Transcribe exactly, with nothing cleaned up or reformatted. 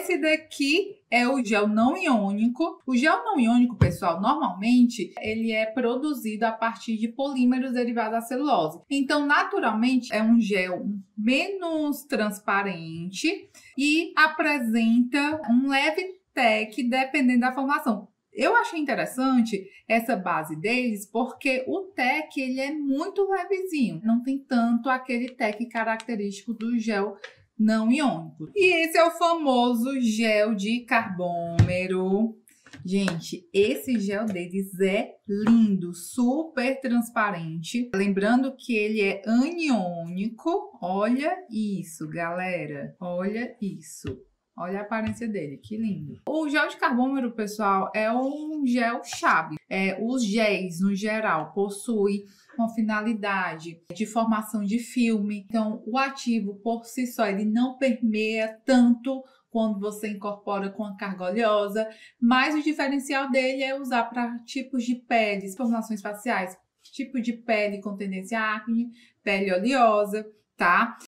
Esse daqui é o gel não iônico. O gel não iônico, pessoal, normalmente ele é produzido a partir de polímeros derivados da celulose. Então, naturalmente, é um gel menos transparente e apresenta um leve tec dependendo da formulação. Eu achei interessante essa base deles porque o tec ele é muito levezinho, não tem tanto aquele tec característico do gel não iônico. E esse é o famoso gel de carbômero. Gente, esse gel deles é lindo, super transparente. Lembrando que ele é aniônico. Olha isso, galera. Olha isso. Olha a aparência dele, que lindo. O gel de carbômero, pessoal, é um gel chave. É, os géis, no geral, possuem uma finalidade de formação de filme. Então, o ativo, por si só, ele não permeia tanto quando você incorpora com a carga oleosa, mas o diferencial dele é usar para tipos de peles, formulações faciais, tipo de pele com tendência à acne, pele oleosa, tá?